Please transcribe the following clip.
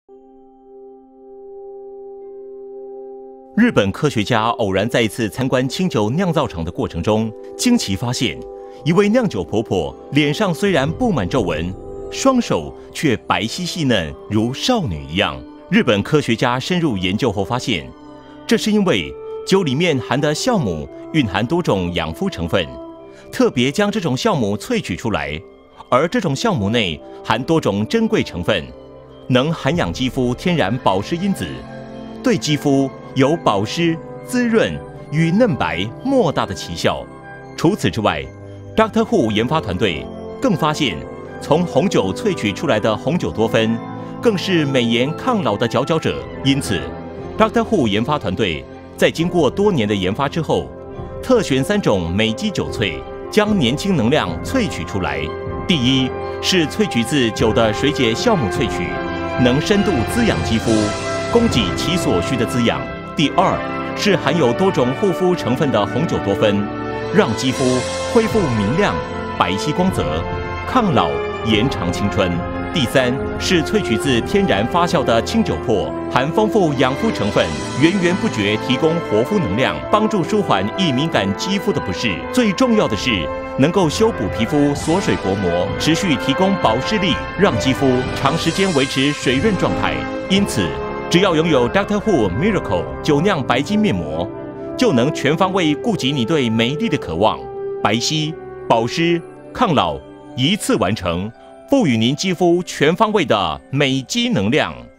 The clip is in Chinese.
日本科学家偶然在一次参观清酒酿造厂的过程中，惊奇发现，一位酿酒婆婆脸上虽然布满皱纹，双手却白皙细嫩，如少女一样。日本科学家深入研究后发现，这是因为酒里面含的酵母蕴含多种养肤成分，特别将这种酵母萃取出来，而这种酵母内含多种珍贵成分，能涵养肌肤天然保湿因子，对肌肤有保湿、滋润与嫩白莫大的奇效。除此之外， Dr. Who 研发团队更发现，从红酒萃取出来的红酒多酚，更是美颜抗老的佼佼者。因此 ，Dr. Who 研发团队在经过多年的研发之后，特选3种美肌酒萃，将年轻能量萃取出来。第一是萃取自酒的水解酵母萃取，能深度滋养肌肤，供给其所需的滋养。第二是含有多种护肤成分的红酒多酚，让肌肤恢复明亮、白皙光泽，抗老延长青春。第三是萃取自天然发酵的清酒粕，含丰富养肤成分，源源不绝提供活肤能量，帮助舒缓易敏感肌肤的不适。最重要的是，能够修补皮肤锁水薄膜，持续提供保湿力，让肌肤长时间维持水润状态。因此，只要拥有 Dr. Who Miracle 酒酿白金面膜，就能全方位顾及你对美丽的渴望，白皙、保湿、抗老，一次完成，赋予您肌肤全方位的美肌能量。